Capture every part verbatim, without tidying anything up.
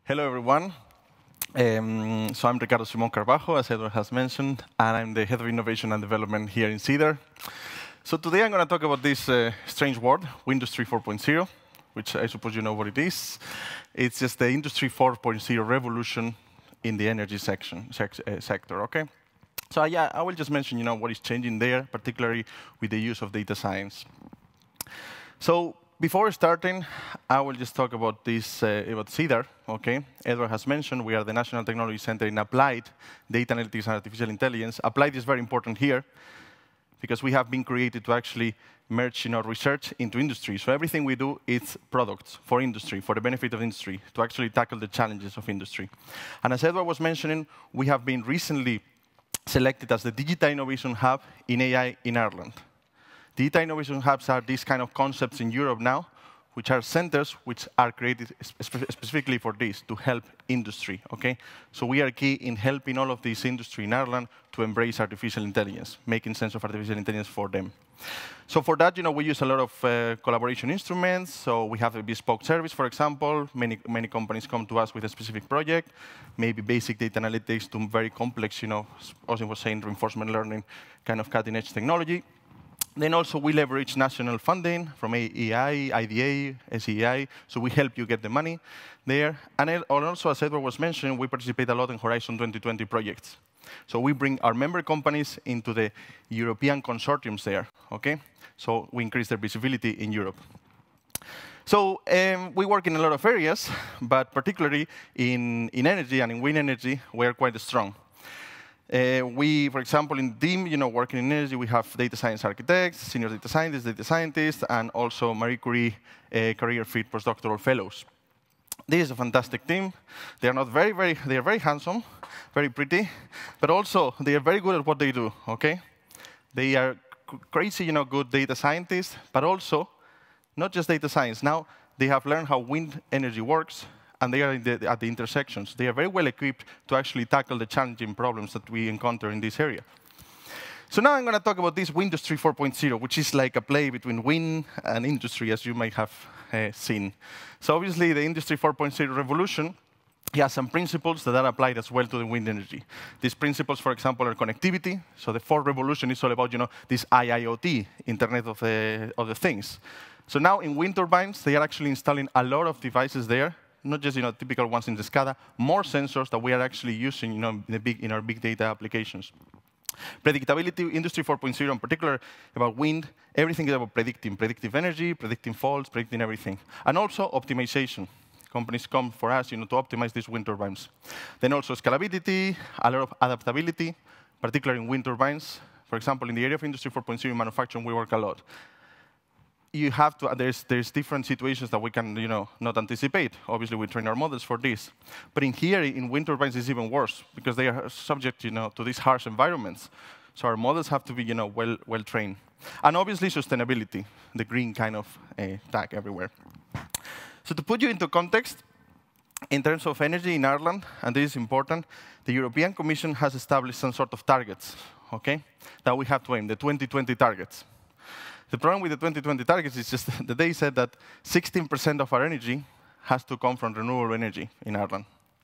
Hello, everyone. Um, so I'm Ricardo Simón Carbajo, as Edward has mentioned, and I'm the Head of Innovation and Development here in Cedar. So today I'm going to talk about this uh, strange word, Windustry four point zero, which I suppose you know what it is. It's just the Industry four point zero revolution in the energy section, sec uh, sector, okay? So yeah, I will just mention you know, what is changing there, particularly with the use of data science. So before starting, I will just talk about this, uh, about Cedar, okay? Edward has mentioned we are the National Technology Center in Applied Data Analytics and Artificial Intelligence. Applied is very important here because we have been created to actually merge you know, research into industry. So everything we do is products for industry, for the benefit of industry, to actually tackle the challenges of industry. And as Edward was mentioning, we have been recently selected as the Digital Innovation Hub in A I in Ireland. Data innovation hubs are these kind of concepts in Europe now, which are centers which are created spe specifically for this, to help industry, okay? So we are key in helping all of this industry in Ireland to embrace artificial intelligence, making sense of artificial intelligence for them. So for that, you know, we use a lot of uh, collaboration instruments. So we have a bespoke service, for example. Many, many companies come to us with a specific project, maybe basic data analytics to very complex, you know, Osin was saying, reinforcement learning, kind of cutting-edge technology. Then also we leverage national funding from A E I, I D A, S E I, so we help you get the money there. And also, as Edward was mentioning, we participate a lot in Horizon twenty twenty projects. So we bring our member companies into the European consortiums there, okay? So we increase their visibility in Europe. So um, we work in a lot of areas, but particularly in, in energy and in wind energy, we are quite strong. Uh, we, for example, in the team, you know, working in energy, we have data science architects, senior data scientists, data scientists, and also Marie Curie uh, career fit postdoctoral fellows. This is a fantastic team. They are not very, very, they are very handsome, very pretty, but also they are very good at what they do, okay? They are crazy, you know, good data scientists, but also not just data science. Now they have learned how wind energy works, and they are in the, at the intersections. They are very well equipped to actually tackle the challenging problems that we encounter in this area. So now I'm going to talk about this Windustry four point zero, which is like a play between wind and industry, as you might have uh, seen. So obviously, the Industry four point zero revolution has some principles that are applied as well to the wind energy. These principles, for example, are connectivity. So the fourth revolution is all about you know, this I I O T, Internet of the, of the Things. So now in wind turbines, they are actually installing a lot of devices there, not just you know, typical ones in the SCADA, more sensors that we are actually using you know, in, the big, in our big data applications. Predictability, Industry four point zero in particular, about wind, everything is about predicting, predictive energy, predicting faults, predicting everything. And also optimization. Companies come for us you know, to optimize these wind turbines. Then also scalability, a lot of adaptability, particularly in wind turbines. For example, in the area of Industry four point zero manufacturing, we work a lot. You have to, there's, there's different situations that we can, you know, not anticipate. Obviously, we train our models for this. But in here, in wind turbines, it's even worse because they are subject, you know, to these harsh environments. So our models have to be, you know, well, well trained. And obviously, sustainability, the green kind of uh, tag everywhere. So to put you into context, in terms of energy in Ireland, and this is important, the European Commission has established some sort of targets, okay, that we have to aim, the twenty twenty targets. The problem with the twenty twenty targets is just that they said that sixteen percent of our energy has to come from renewable energy in Ireland.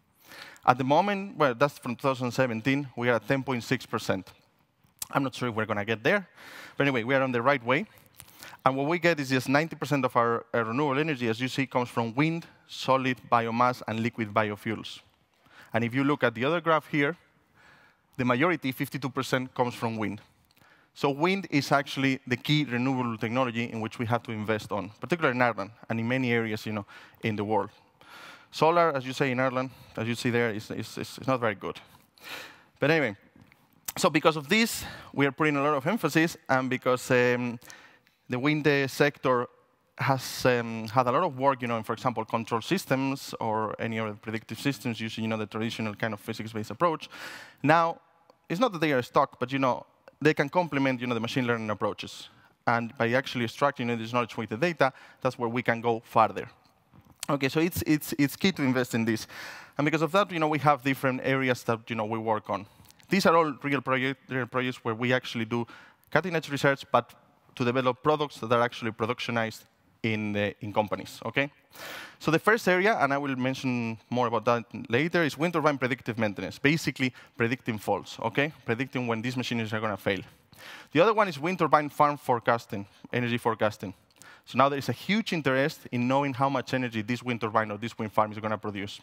At the moment, well, that's from two thousand seventeen, we are at ten point six percent. I'm not sure if we're going to get there, but anyway, we are on the right way. And what we get is just ninety percent of our uh, renewable energy, as you see, comes from wind, solid biomass, and liquid biofuels. And if you look at the other graph here, the majority, fifty-two percent, comes from wind. So wind is actually the key renewable technology in which we have to invest on, particularly in Ireland and in many areas, you know, in the world. Solar, as you say in Ireland, as you see there, is, is, is not very good. But anyway, so because of this, we are putting a lot of emphasis, and because um, the wind sector has um, had a lot of work, you know, in, for example, control systems or any other predictive systems using, you know, the traditional kind of physics-based approach. Now, it's not that they are stuck, but, you know, they can complement you know, the machine learning approaches. And by actually extracting you know, this knowledge with the data, that's where we can go farther. OK, so it's, it's, it's key to invest in this. And because of that, you know, we have different areas that you know, we work on. These are all real, project, real projects where we actually do cutting-edge research, but to develop products that are actually productionized in, uh, in companies, okay? So the first area, and I will mention more about that later, is wind turbine predictive maintenance, basically predicting faults, okay? Predicting when these machines are going to fail. The other one is wind turbine farm forecasting, energy forecasting. So now there is a huge interest in knowing how much energy this wind turbine or this wind farm is going to produce.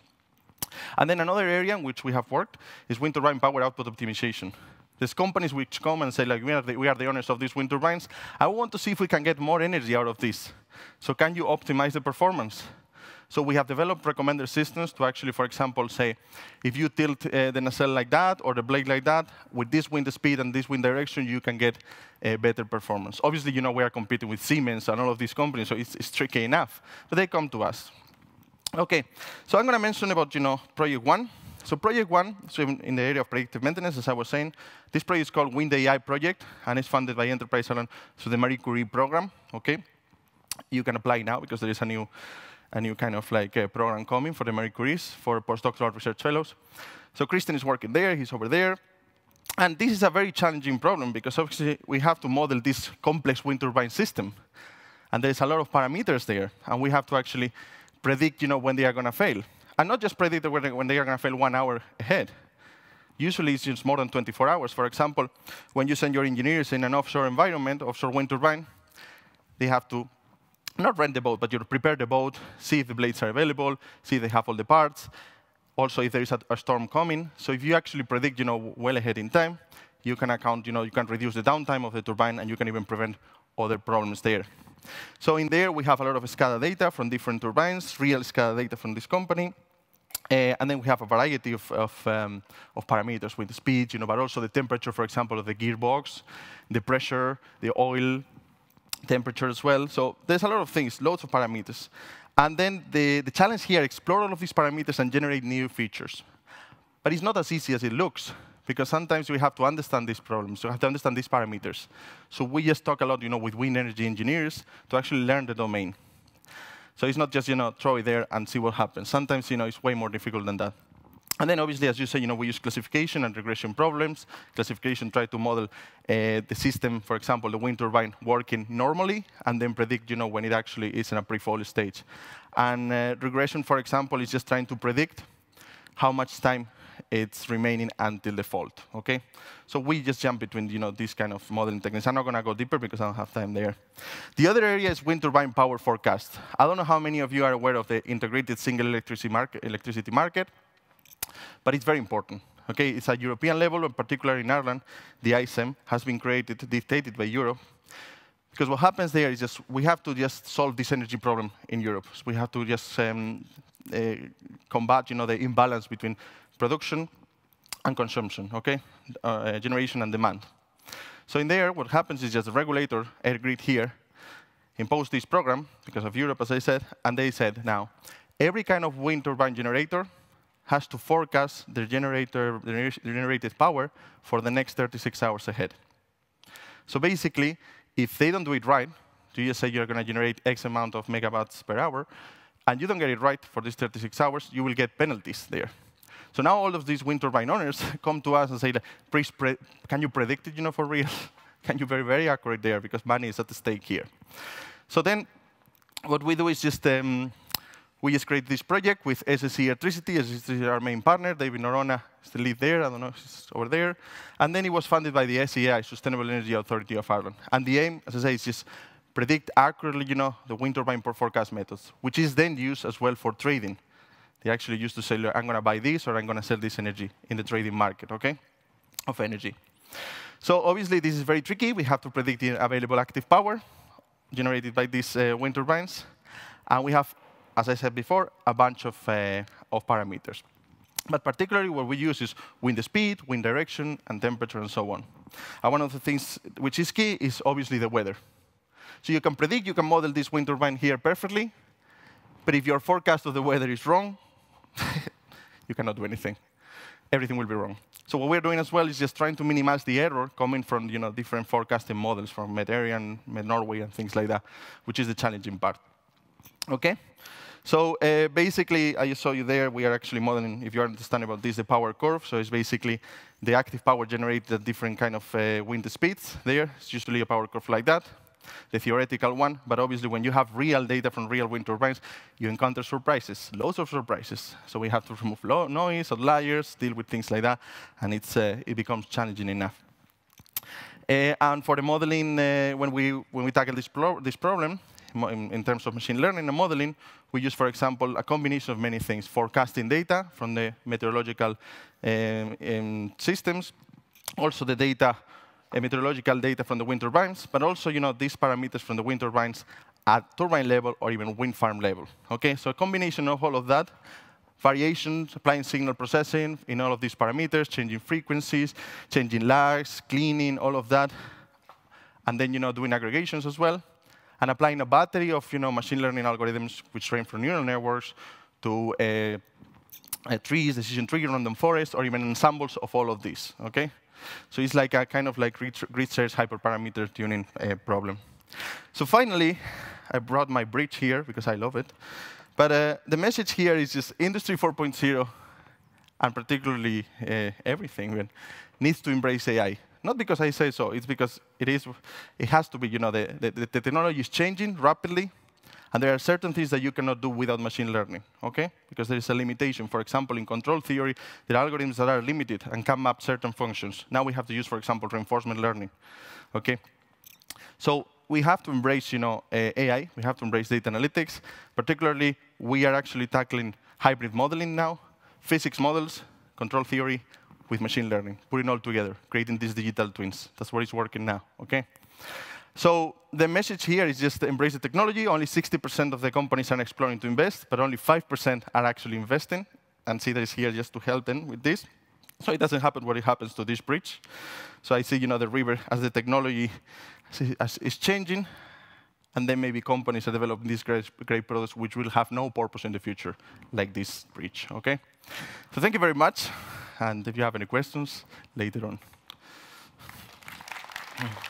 And then another area in which we have worked is wind turbine power output optimization. There's companies which come and say, like, we are, the, we are the owners of these wind turbines. I want to see if we can get more energy out of this. So can you optimize the performance? So we have developed recommender systems to actually, for example, say, if you tilt uh, the nacelle like that or the blade like that, with this wind speed and this wind direction, you can get a better performance. Obviously, you know, we are competing with Siemens and all of these companies, so it's, it's tricky enough. But they come to us. OK, so I'm going to mention about, you know, project one. So project one, so in the area of predictive maintenance, as I was saying, this project is called Wind A I project, and it's funded by Enterprise Ireland through the Marie Curie program. OK, you can apply now because there is a new, a new kind of like uh, program coming for the Marie Curies for postdoctoral research fellows. So Christian is working there, he's over there. And this is a very challenging problem because obviously we have to model this complex wind turbine system. And there's a lot of parameters there, and we have to actually predict, you know, when they are going to fail. And not just predict when they are going to fail one hour ahead. Usually it's just more than twenty-four hours. For example, when you send your engineers in an offshore environment, offshore wind turbine, they have to not rent the boat, but you know, prepare the boat, see if the blades are available, see if they have all the parts, also if there is a, a storm coming. So if you actually predict, you know, well ahead in time, you can account, you know, you can reduce the downtime of the turbine, and you can even prevent other problems there. So in there, we have a lot of SCADA data from different turbines, real SCADA data from this company. Uh, and then we have a variety of, of, um, of parameters with the speed, you know, but also the temperature, for example, of the gearbox, the pressure, the oil temperature as well. So there's a lot of things, loads of parameters. And then the, the challenge here, explore all of these parameters and generate new features. But it's not as easy as it looks, because sometimes we have to understand these problems. We have to understand these parameters. So we just talk a lot, you know, with wind energy engineers to actually learn the domain. So it's not just, you know, throw it there and see what happens. Sometimes, you know, it's way more difficult than that. And then, obviously, as you say, you know, we use classification and regression problems. Classification try to model uh, the system, for example, the wind turbine working normally, and then predict, you know, when it actually is in a pre-fault stage. And uh, regression, for example, is just trying to predict how much time it's remaining until the fault. Okay, so we just jump between, you know, these kind of modeling techniques. I'm not going to go deeper because I don't have time there. The other area is wind turbine power forecast. I don't know how many of you are aware of the integrated single electricity market, electricity market, but it's very important. Okay, it's at European level, and particularly in Ireland, the I S E M has been created, dictated by Europe. Because what happens there is just we have to just solve this energy problem in Europe. So we have to just um, uh, combat, you know, the imbalance between production and consumption, okay? Uh, generation and demand. So in there, what happens is just the regulator, EirGrid here, imposed this program because of Europe, as I said, and they said, now, every kind of wind turbine generator has to forecast their generator, their generated power for the next thirty-six hours ahead. So basically, if they don't do it right, you just say you're going to generate X amount of megawatts per hour, and you don't get it right for these thirty-six hours, you will get penalties there. So now all of these wind turbine owners come to us and say, please, pre can you predict it, you know, for real? Can you be very, very accurate there, because money is at stake here. So then what we do is just, um, we just create this project with S S E Electricity. S S E is our main partner. David Noronha is the lead there. I don't know if he's over there. And then it was funded by the S E I, Sustainable Energy Authority of Ireland. And the aim, as I say, is just predict accurately, you know, the wind turbine forecast methods, which is then used as well for trading. They actually used to say, I'm going to buy this, or I'm going to sell this energy in the trading market, okay, of energy. So obviously, this is very tricky. We have to predict the available active power generated by these uh, wind turbines. And we have, as I said before, a bunch of, uh, of parameters. But particularly, what we use is wind speed, wind direction, and temperature, and so on. And one of the things which is key is obviously the weather. So you can predict, you can model this wind turbine here perfectly. But if your forecast of the weather is wrong, you cannot do anything. Everything will be wrong. So what we're doing as well is just trying to minimize the error coming from, you know, different forecasting models from Met-Area, Met-Norway, and things like that, which is the challenging part. OK? So uh, basically, I just saw you there. We are actually modeling, if you understand about this, the power curve. So it's basically the active power generated at different kind of uh, wind speeds there. It's usually a power curve like that. the theoretical one. But obviously, when you have real data from real wind turbines, you encounter surprises, loads of surprises. So we have to remove lo noise, outliers, deal with things like that, and it's, uh, it becomes challenging enough. Uh, and for the modeling, uh, when we when we tackle this, pro this problem, in, in terms of machine learning and modeling, we use, for example, a combination of many things: forecasting data from the meteorological um, um, systems, also the data, uh, meteorological data from the wind turbines, but also, you know, these parameters from the wind turbines at turbine level or even wind farm level. Okay, so a combination of all of that. Variations, applying signal processing in all of these parameters, changing frequencies, changing lags, cleaning, all of that. And then, you know, doing aggregations as well. And applying a battery of, you know, machine learning algorithms which train from neural networks to uh, uh, trees, decision tree, random forest, or even ensembles of all of these, okay? So it's like a kind of like grid search hyperparameter tuning uh, problem. So finally, I brought my bridge here because I love it. But uh, the message here is just Industry four point oh, and particularly uh, everything, man, needs to embrace A I. Not because I say so, it's because it is. It has to be. You know, the, the, the technology is changing rapidly, and there are certain things that you cannot do without machine learning. Okay, because there is a limitation. For example, in control theory, there are algorithms that are limited and can map certain functions. Now we have to use, for example, reinforcement learning. Okay, so we have to embrace, you know, uh, A I. We have to embrace data analytics. Particularly, we are actually tackling hybrid modeling now, physics models, control theory with machine learning, putting all together, creating these digital twins. That's what is working now, okay? So the message here is just embrace the technology. Only sixty percent of the companies are exploring to invest, but only five percent are actually investing. And CEDAR is here just to help them with this. So it doesn't happen what it happens to this bridge. So I see, you know, the river as the technology is changing, and then maybe companies are developing these great, great products which will have no purpose in the future, like this bridge, okay? So thank you very much, and if you have any questions, later on.